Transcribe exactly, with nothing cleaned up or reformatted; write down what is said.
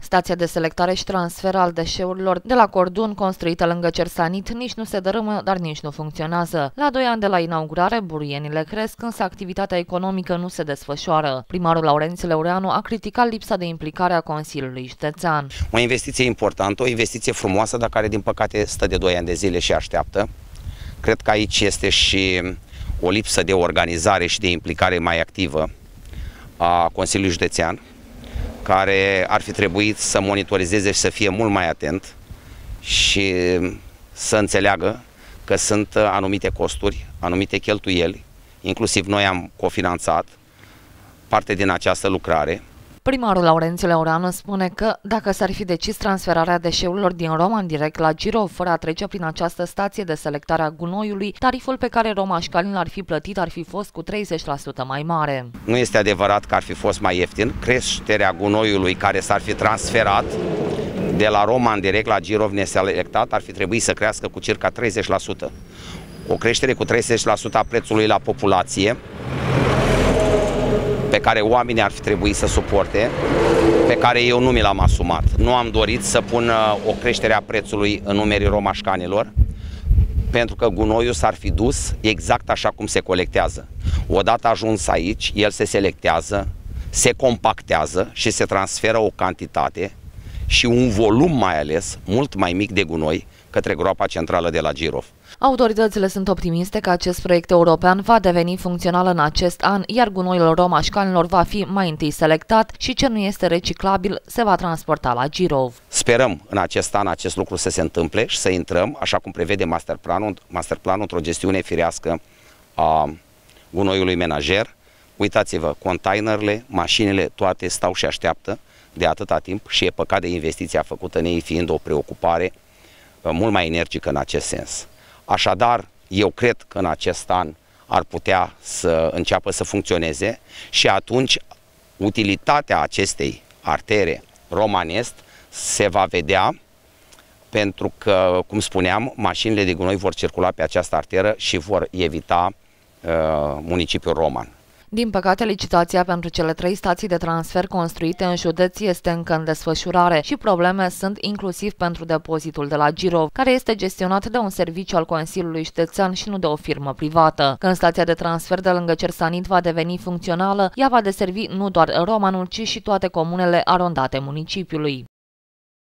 Stația de selectare și transfer al deșeurilor de la Cordun, construită lângă Cersanit, nici nu se dărâmă, dar nici nu funcționează. La doi ani de la inaugurare, burienile cresc, însă activitatea economică nu se desfășoară. Primarul Laurențiu Leureanu a criticat lipsa de implicare a Consiliului Județean. O investiție importantă, o investiție frumoasă, dar care din păcate stă de doi ani de zile și așteaptă. Cred că aici este și o lipsă de organizare și de implicare mai activă a Consiliului Județean, care ar fi trebuit să monitorizeze și să fie mult mai atent și să înțeleagă că sunt anumite costuri, anumite cheltuieli, inclusiv noi am cofinanțat parte din această lucrare. Primarul Laurențiu Leureanu spune că dacă s-ar fi decis transferarea deșeurilor din Roman direct la Girov, fără a trece prin această stație de selectare a gunoiului, tariful pe care romașcanii l-ar fi plătit ar fi fost cu treizeci la sută mai mare. Nu este adevărat că ar fi fost mai ieftin. Creșterea gunoiului care s-ar fi transferat de la Roman direct la Girov neselectat ar fi trebuit să crească cu circa treizeci la sută. O creștere cu treizeci la sută a prețului la populație, pe care oamenii ar fi trebuit să suporte, pe care eu nu mi l-am asumat. Nu am dorit să pun o creștere a prețului în numerii romașcanilor, pentru că gunoiul s-ar fi dus exact așa cum se colectează. Odată ajuns aici, el se selectează, se compactează și se transferă o cantitate și un volum mai ales mult mai mic de gunoi către groapa centrală de la Girov. Autoritățile sunt optimiste că acest proiect european va deveni funcțional în acest an, iar gunoiul romașcanilor va fi mai întâi selectat și ce nu este reciclabil se va transporta la Girov. Sperăm în acest an acest lucru să se întâmple și să intrăm, așa cum prevede masterplanul, masterplanul într-o gestiune firească a gunoiului menajer. Uitați-vă, containerele, mașinile, toate stau și așteaptă de atâta timp și e păcat de investiția făcută, nei fiind o preocupare mult mai energică în acest sens. Așadar, eu cred că în acest an ar putea să înceapă să funcționeze și atunci utilitatea acestei artere Roman-Est se va vedea, pentru că, cum spuneam, mașinile de gunoi vor circula pe această arteră și vor evita uh, municipiul Roman. Din păcate, licitația pentru cele trei stații de transfer construite în județ este încă în desfășurare și probleme sunt inclusiv pentru depozitul de la Girov, care este gestionat de un serviciu al Consiliului Județean și nu de o firmă privată. Când stația de transfer de lângă Cersanit va deveni funcțională, ea va deservi nu doar Romanul, ci și toate comunele arondate municipiului.